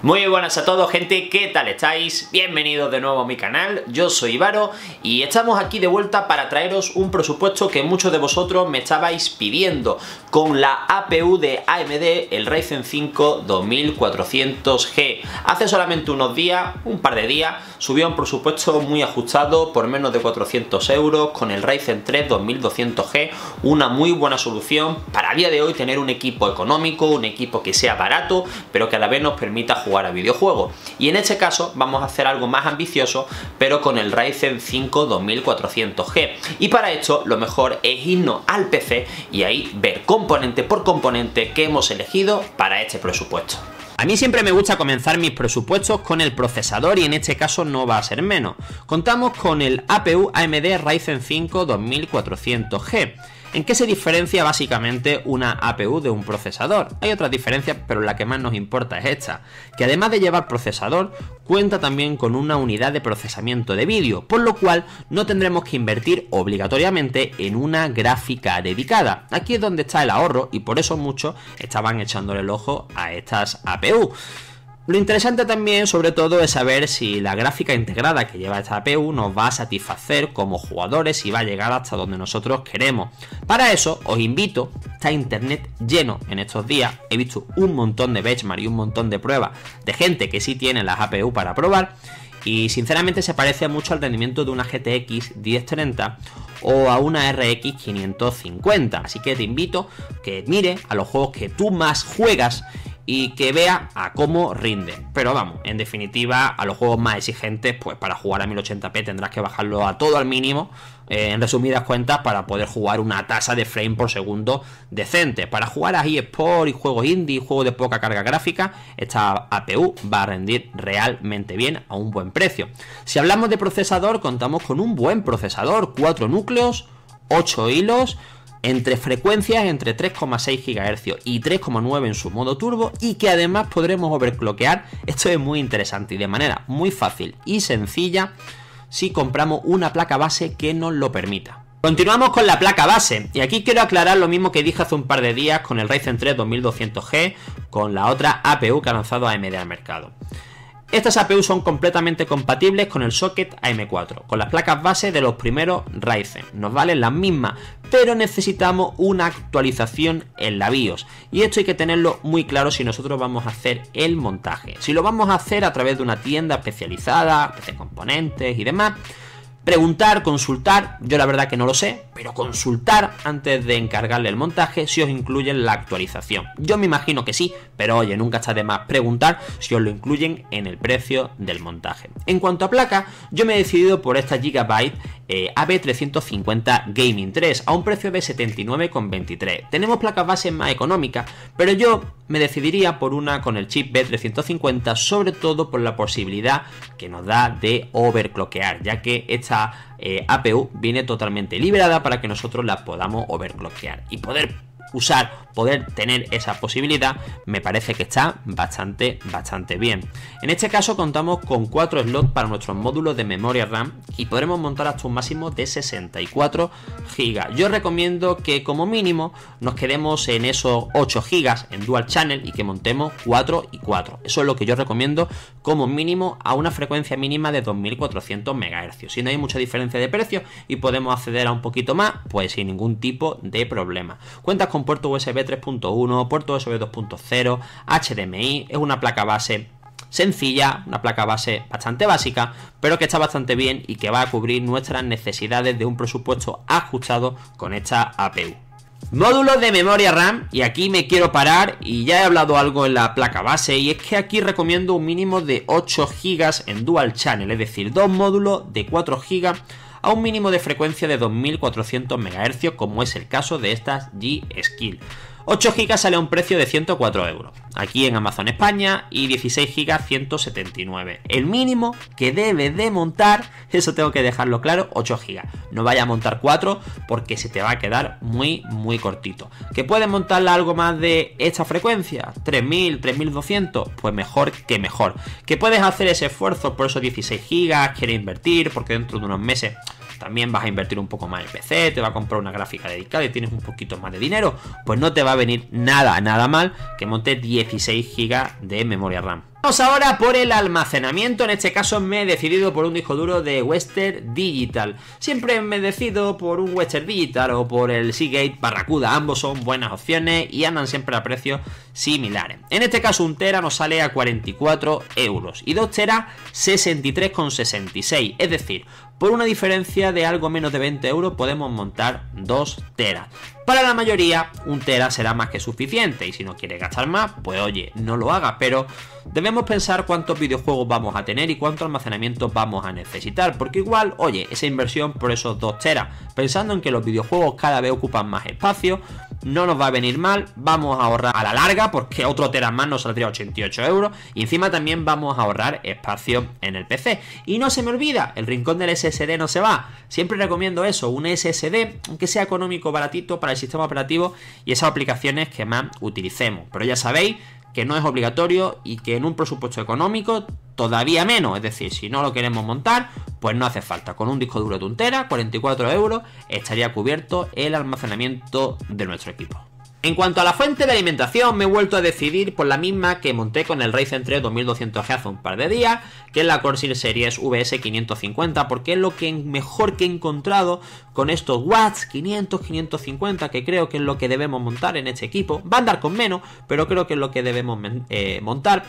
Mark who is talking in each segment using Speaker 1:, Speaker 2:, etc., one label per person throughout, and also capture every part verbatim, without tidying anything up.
Speaker 1: Muy buenas a todos, gente, ¿qué tal estáis? Bienvenidos de nuevo a mi canal, yo soy Varo y estamos aquí de vuelta para traeros un presupuesto que muchos de vosotros me estabais pidiendo con la A P U de A M D, el Ryzen cinco dos mil cuatrocientos G. Hace solamente unos días, un par de días, subió un presupuesto muy ajustado por menos de cuatrocientos euros con el Ryzen tres dos mil doscientos G, una muy buena solución para a día de hoy tener un equipo económico, un equipo que sea barato, pero que a la vez nos permita jugar jugar a videojuegos. Y en este caso vamos a hacer algo más ambicioso, pero con el Ryzen cinco dos mil cuatrocientos G. Y para esto lo mejor es irnos al P C y ahí ver componente por componente que hemos elegido para este presupuesto. A mí siempre me gusta comenzar mis presupuestos con el procesador y en este caso no va a ser menos. Contamos con el A P U A M D Ryzen cinco dos mil cuatrocientos G. ¿En qué se diferencia básicamente una A P U de un procesador? Hay otras diferencias, pero la que más nos importa es esta, que además de llevar procesador, cuenta también con una unidad de procesamiento de vídeo, por lo cual no tendremos que invertir obligatoriamente en una gráfica dedicada. Aquí es donde está el ahorro y por eso muchos estaban echándole el ojo a estas A P U. Lo interesante también, sobre todo, es saber si la gráfica integrada que lleva esta A P U nos va a satisfacer como jugadores y va a llegar hasta donde nosotros queremos. Para eso, os invito, está internet lleno en estos días, he visto un montón de benchmark y un montón de pruebas de gente que sí tiene las A P U para probar, y sinceramente se parece mucho al rendimiento de una G T X diez treinta o a una R X quinientos cincuenta, así que te invito que mire a los juegos que tú más juegas y que vea a cómo rinde. Pero vamos, en definitiva, a los juegos más exigentes, pues para jugar a mil ochenta p tendrás que bajarlo a todo al mínimo, eh, en resumidas cuentas, para poder jugar una tasa de frame por segundo decente. Para jugar a eSport y juegos indie, juegos de poca carga gráfica, esta A P U va a rendir realmente bien a un buen precio. Si hablamos de procesador, contamos con un buen procesador, cuatro núcleos, ocho hilos, entre frecuencias entre tres coma seis gigahercios y tres coma nueve en su modo turbo, y que además podremos overclockear. Esto es muy interesante y de manera muy fácil y sencilla si compramos una placa base que nos lo permita. Continuamos con la placa base, y aquí quiero aclarar lo mismo que dije hace un par de días con el Ryzen tres dos mil doscientos G, con la otra A P U que ha lanzado A M D al mercado. Estas A P U son completamente compatibles con el socket A M cuatro, con las placas base de los primeros Ryzen. Nos valen las mismas, pero necesitamos una actualización en la BIOS. Y esto hay que tenerlo muy claro si nosotros vamos a hacer el montaje. Si lo vamos a hacer a través de una tienda especializada, P C Componentes y demás, preguntar, consultar, yo la verdad que no lo sé, pero consultar antes de encargarle el montaje si os incluyen la actualización. Yo me imagino que sí, pero oye, nunca está de más preguntar si os lo incluyen en el precio del montaje. En cuanto a placa, yo me he decidido por esta Gigabyte eh, A B trescientos cincuenta Gaming tres a un precio de setenta y nueve coma veintitrés. Tenemos placas base más económicas, pero yo me decidiría por una con el chip B trescientos cincuenta, sobre todo por la posibilidad que nos da de overclockear, ya que esta Eh, A P U viene totalmente liberada para que nosotros la podamos overclockear y poder usar, poder tener esa posibilidad. Me parece que está bastante, bastante bien. En este caso contamos con cuatro slots para nuestros módulos de memoria RAM y podremos montar hasta un máximo de sesenta y cuatro gigas. Yo recomiendo que como mínimo nos quedemos en esos ocho gigas en dual channel y que montemos cuatro y cuatro. Eso es lo que yo recomiendo como mínimo a una frecuencia mínima de dos mil cuatrocientos megahercios. Si no hay mucha diferencia de precio y podemos acceder a un poquito más, pues sin ningún tipo de problema. Cuentas con puerto U S B tres punto uno, puerto U S B dos punto cero, H D M I, es una placa base sencilla, una placa base bastante básica, pero que está bastante bien y que va a cubrir nuestras necesidades de un presupuesto ajustado con esta A P U. Módulos de memoria RAM, y aquí me quiero parar y ya he hablado algo en la placa base, y es que aquí recomiendo un mínimo de ocho gigas en dual channel, es decir, dos módulos de cuatro gigas a un mínimo de frecuencia de dos mil cuatrocientos megahercios, como es el caso de estas G-Skill. ocho gigas sale a un precio de ciento cuatro euros, aquí en Amazon España, y dieciséis gigas ciento setenta y nueve. El mínimo que debe de montar, eso tengo que dejarlo claro, ocho gigas. No vaya a montar cuatro porque se te va a quedar muy, muy cortito. ¿Que puedes montarla algo más de esta frecuencia? tres mil, tres mil doscientos, pues mejor que mejor. ¿Que puedes hacer ese esfuerzo por esos dieciséis gigas? ¿Quieres invertir? Porque dentro de unos meses también vas a invertir un poco más en P C, te va a comprar una gráfica dedicada y tienes un poquito más de dinero, pues no te va a venir nada, nada mal que montes dieciséis gigas de memoria RAM. Vamos ahora por el almacenamiento. En este caso me he decidido por un disco duro de Western Digital. Siempre me decido por un Western Digital o por el Seagate Barracuda. Ambos son buenas opciones y andan siempre a precios similares. En este caso un tera nos sale a cuarenta y cuatro euros y dos teras sesenta y tres con sesenta y seis. Es decir, por una diferencia de algo menos de veinte euros podemos montar dos teras. Para la mayoría un tera será más que suficiente y si no quieres gastar más, pues oye, no lo hagas, pero debemos pensar cuántos videojuegos vamos a tener y cuánto almacenamiento vamos a necesitar, porque igual, oye, esa inversión por esos dos teras, pensando en que los videojuegos cada vez ocupan más espacio, no nos va a venir mal, vamos a ahorrar a la larga porque otro tera más nos saldría ochenta y ocho euros y encima también vamos a ahorrar espacio en el P C. Y no se me olvida, el rincón del S S D no se va, siempre recomiendo eso, un S S D, aunque sea económico, baratito para el sistema operativo y esas aplicaciones que más utilicemos, pero ya sabéis que no es obligatorio y que en un presupuesto económico todavía menos, es decir, si no lo queremos montar, pues no hace falta. Con un disco duro de un tera, cuarenta y cuatro euros, estaría cubierto el almacenamiento de nuestro equipo. En cuanto a la fuente de alimentación, me he vuelto a decidir por la misma que monté con el Ryzen tres dos mil doscientos G hace un par de días, que es la Corsair Series V S quinientos cincuenta, porque es lo que mejor que he encontrado con estos watts quinientos, quinientos cincuenta, que creo que es lo que debemos montar en este equipo. Va a andar con menos, pero creo que es lo que debemos eh, montar.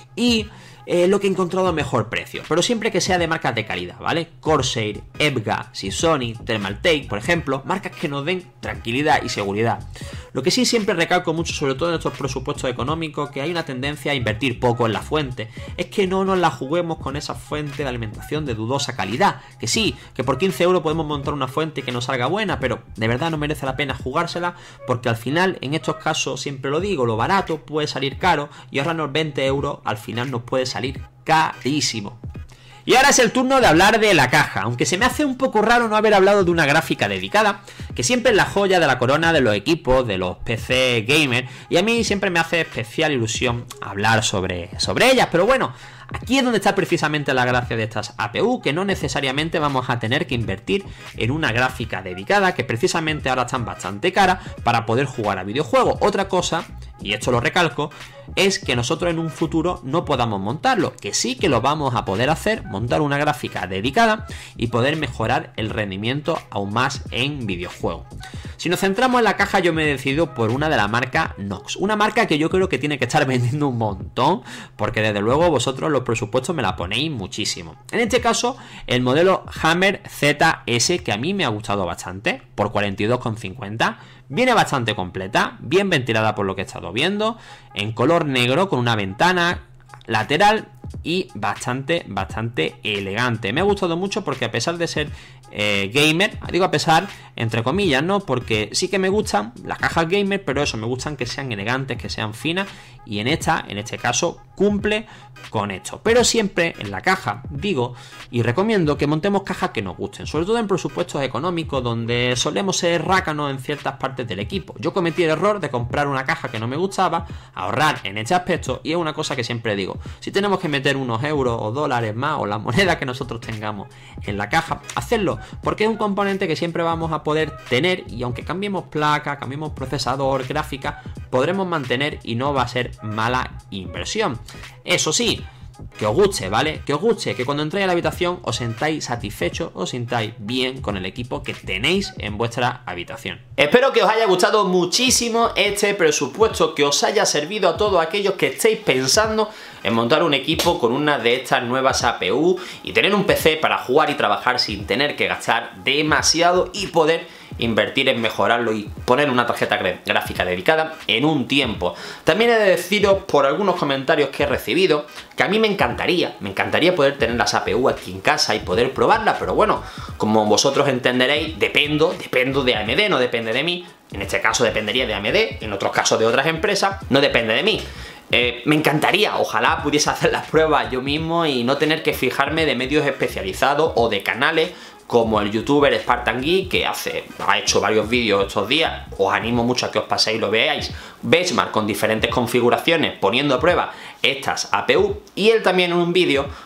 Speaker 1: Y Eh, lo que he encontrado a mejor precio, pero siempre que sea de marcas de calidad, ¿vale? Corsair, E V G A, Sony, Thermaltake, por ejemplo, marcas que nos den tranquilidad y seguridad. Lo que sí siempre recalco mucho, sobre todo en estos presupuestos económicos, que hay una tendencia a invertir poco en la fuente, es que no nos la juguemos con esa fuente de alimentación de dudosa calidad, que sí, que por quince euros podemos montar una fuente que nos salga buena, pero de verdad no merece la pena jugársela, porque al final, en estos casos, siempre lo digo, lo barato puede salir caro y ahorrarnos veinte euros al final nos puede salir carísimo. Y ahora es el turno de hablar de la caja, aunque se me hace un poco raro no haber hablado de una gráfica dedicada, que siempre es la joya de la corona de los equipos, de los P C gamer, y a mí siempre me hace especial ilusión hablar sobre, sobre ellas, pero bueno, aquí es donde está precisamente la gracia de estas A P U, que no necesariamente vamos a tener que invertir en una gráfica dedicada, que precisamente ahora están bastante caras para poder jugar a videojuegos. Otra cosa, y esto lo recalco, es que nosotros en un futuro no podamos montarlo, que sí que lo vamos a poder hacer, montar una gráfica dedicada y poder mejorar el rendimiento aún más en videojuegos. Si nos centramos en la caja, yo me he decidido por una de la marca Nox, una marca que yo creo que tiene que estar vendiendo un montón, porque desde luego vosotros los presupuestos me la ponéis muchísimo. En este caso, el modelo Hammer Z S, que a mí me ha gustado bastante, por cuarenta y dos con cincuenta, viene bastante completa, bien ventilada por lo que he estado viendo, en color negro con una ventana lateral y bastante, bastante elegante. Me ha gustado mucho porque a pesar de ser eh, gamer, digo a pesar entre comillas, ¿no? Porque sí que me gustan las cajas gamer, pero eso, me gustan que sean elegantes, que sean finas, y en esta, en este caso, cumple con esto. Pero siempre en la caja digo y recomiendo que montemos cajas que nos gusten, sobre todo en presupuestos económicos donde solemos ser rácanos en ciertas partes del equipo. Yo cometí el error de comprar una caja que no me gustaba, ahorrar en este aspecto, y es una cosa que siempre digo: si tenemos que meter unos euros o dólares más o la moneda que nosotros tengamos en la caja, hacerlo, porque es un componente que siempre vamos a poder tener, y aunque cambiemos placa, cambiemos procesador, gráfica, podremos mantener y no va a ser mala inversión. Eso sí, que os guste, ¿vale? Que os guste, que cuando entréis a la habitación os sentáis satisfechos, os sintáis bien con el equipo que tenéis en vuestra habitación. Espero que os haya gustado muchísimo este presupuesto, que os haya servido a todos aquellos que estéis pensando en montar un equipo con una de estas nuevas A P U y tener un P C para jugar y trabajar sin tener que gastar demasiado y poder invertir en mejorarlo y poner una tarjeta gráfica dedicada en un tiempo. También he de deciros, por algunos comentarios que he recibido, que a mí me encantaría, me encantaría poder tener las A P U aquí en casa y poder probarlas, pero bueno, como vosotros entenderéis, dependo, dependo de A M D, no depende de mí. En este caso dependería de A M D, en otros casos de otras empresas, no depende de mí. Eh, me encantaría, ojalá pudiese hacer las pruebas yo mismo y no tener que fijarme de medios especializados o de canales como el youtuber Spartan Geek, que hace, ha hecho varios vídeos estos días. Os animo mucho a que os paséis y lo veáis. Benchmark con diferentes configuraciones poniendo a prueba estas A P U, y él también en un vídeo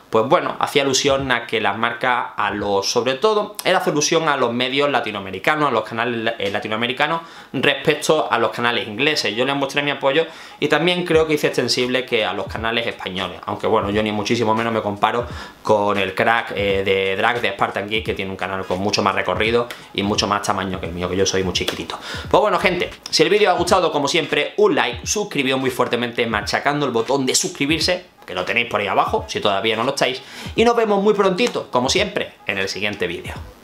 Speaker 1: pues bueno, hacía alusión a que las marcas, a los, sobre todo, él hace alusión a los medios latinoamericanos, a los canales latinoamericanos respecto a los canales ingleses. Yo les mostré mi apoyo y también creo que hice extensible que a los canales españoles, aunque bueno, yo ni muchísimo menos me comparo con el crack eh, de drag de Spartan Geek, que tiene un canal con mucho más recorrido y mucho más tamaño que el mío, que yo soy muy chiquitito. Pues bueno, gente, si el vídeo os ha gustado, como siempre, un like, suscribíos muy fuertemente machacando el botón de suscribirse, que lo tenéis por ahí abajo, si todavía no lo estáis, y nos vemos muy prontito, como siempre, en el siguiente vídeo.